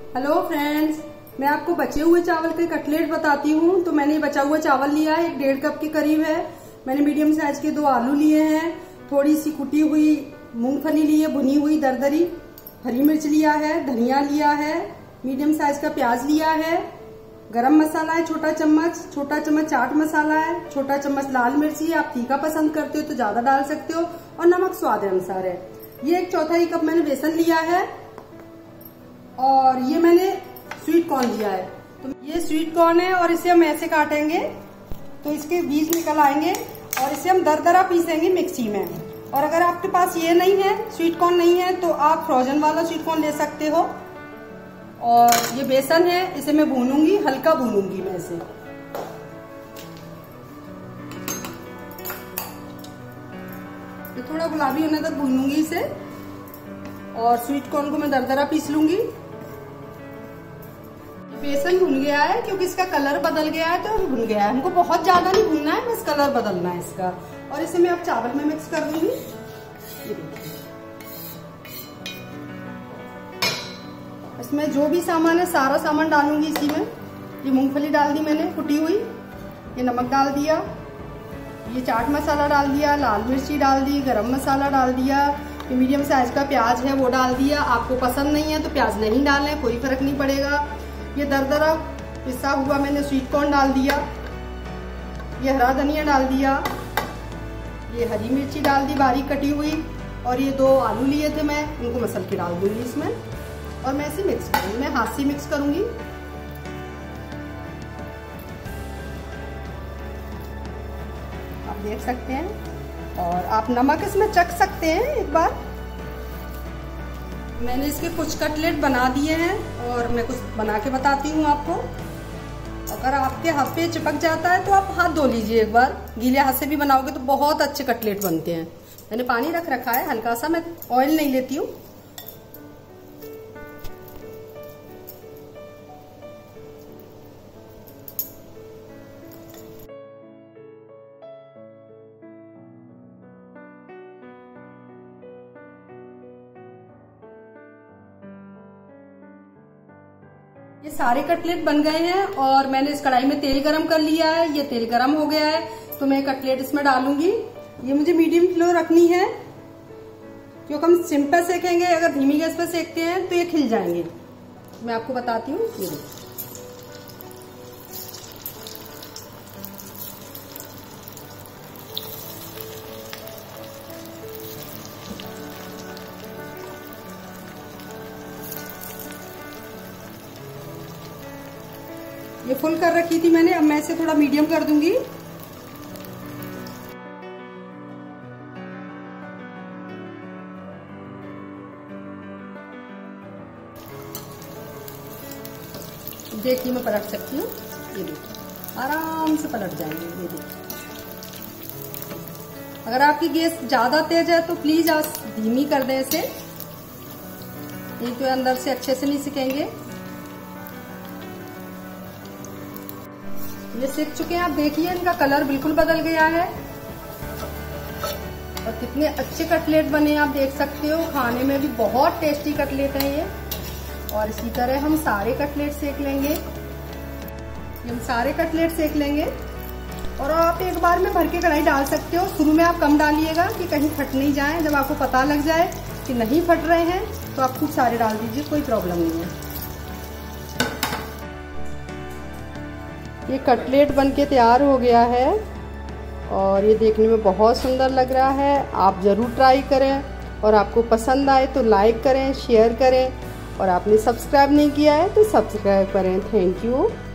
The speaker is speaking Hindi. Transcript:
हेलो फ्रेंड्स, मैं आपको बचे हुए चावल के कटलेट बताती हूँ। तो मैंने बचा हुआ चावल लिया है, 1.5 कप के करीब है। मैंने मीडियम साइज के 2 आलू लिए हैं, थोड़ी सी कुटी हुई मूंगफली ली है, भुनी हुई दरदरी, हरी मिर्च लिया है, धनिया लिया है, मीडियम साइज का प्याज लिया है, गरम मसाला है छोटा चम्मच चाट मसाला है, छोटा चम्मच लाल मिर्ची। आप तीखा पसंद करते हो तो ज्यादा डाल सकते हो, और नमक स्वाद अनुसार है। ये 1/4 कप मैंने बेसन लिया है, और ये मैंने स्वीट कॉर्न लिया है। तो ये स्वीट कॉर्न है और इसे हम ऐसे काटेंगे तो इसके बीज निकल आएंगे, और इसे हम दरदरा पीसेंगे मिक्सी में। और अगर आपके पास ये नहीं है, स्वीट कॉर्न नहीं है, तो आप फ्रोजन वाला स्वीट कॉर्न ले सकते हो। और ये बेसन है, इसे मैं भूनूंगी, हल्का भूनूंगी मैं इसे। तो थोड़ा गुलाबी होने तक भूनूंगी इसे, और स्वीट कॉर्न को मैं दरदरा पीस लूंगी। बेसन भुन गया है क्योंकि इसका कलर बदल गया है, तो भुन गया है। हमको बहुत ज्यादा नहीं भुनना है, बस कलर बदलना है इसका। और इसे मैं अब चावल में मिक्स कर दूंगी। इसमें जो भी सामान है सारा सामान डालूंगी इसी में। ये मूंगफली डाल दी मैंने कुटी हुई, ये नमक डाल दिया, ये चाट मसाला डाल दिया, लाल मिर्ची डाल दी, गरम मसाला डाल दिया, ये मीडियम साइज का प्याज है वो डाल दिया। आपको पसंद नहीं है तो प्याज नहीं डालें, कोई फर्क नहीं पड़ेगा। ये दरदरा पिसा हुआ मैंने स्वीट कॉर्न डाल दिया, ये हरा धनिया डाल दिया, ये हरी मिर्ची डाल दी बारीक कटी हुई, और ये 2 आलू लिए थे मैं, इनको मसल के डाल दूंगी इसमें। और मैं इसे मिक्स करूंगी, मैं हाथ से मिक्स करूंगी। आप देख सकते हैं, और आप नमक इसमें चख सकते हैं एक बार। मैंने इसके कुछ कटलेट बना दिए हैं, और मैं कुछ बना के बताती हूँ आपको। अगर आपके हाथ पे चिपक जाता है तो आप हाथ धो लीजिए एक बार। गीले हाथ से भी बनाओगे तो बहुत अच्छे कटलेट बनते हैं। मैंने पानी रख रखा है हल्का सा, मैं ऑयल नहीं लेती हूँ। ये सारे कटलेट बन गए हैं, और मैंने इस कढ़ाई में तेल गरम कर लिया है। ये तेल गरम हो गया है तो मैं कटलेट इसमें डालूंगी। ये मुझे मीडियम फ्लेम रखनी है, क्योंकि हम सिम पे सेकेंगे। अगर धीमी गैस पे सेकते हैं तो ये खिल जाएंगे। मैं आपको बताती हूँ। ये फुल कर रखी थी मैंने, अब मैं इसे थोड़ा मीडियम कर दूंगी। देखिए मैं पलट सकती हूँ, ये देखिए आराम से पलट जाएंगे। ये देखिए, अगर आपकी गैस ज्यादा तेज है तो प्लीज आप धीमी कर दें इसे, नहीं तो अंदर से अच्छे से नहीं सिकेंगे। ये सीख चुके हैं आप, देखिए इनका कलर बिल्कुल बदल गया है, और कितने अच्छे कटलेट बने आप देख सकते हो। खाने में भी बहुत टेस्टी कटलेट है ये। और इसी तरह हम सारे कटलेट सेक लेंगे। हम सारे कटलेट सेक लेंगे, और आप एक बार में भर के कढ़ाई डाल सकते हो। शुरू में आप कम डालिएगा कि कहीं फट नहीं जाए। जब आपको पता लग जाए कि नहीं फट रहे हैं तो आप खूब सारे डाल दीजिए, कोई प्रॉब्लम नहीं है। ये कटलेट बनके तैयार हो गया है, और ये देखने में बहुत सुंदर लग रहा है। आप ज़रूर ट्राई करें, और आपको पसंद आए तो लाइक करें, शेयर करें, और आपने सब्सक्राइब नहीं किया है तो सब्सक्राइब करें। Thank you.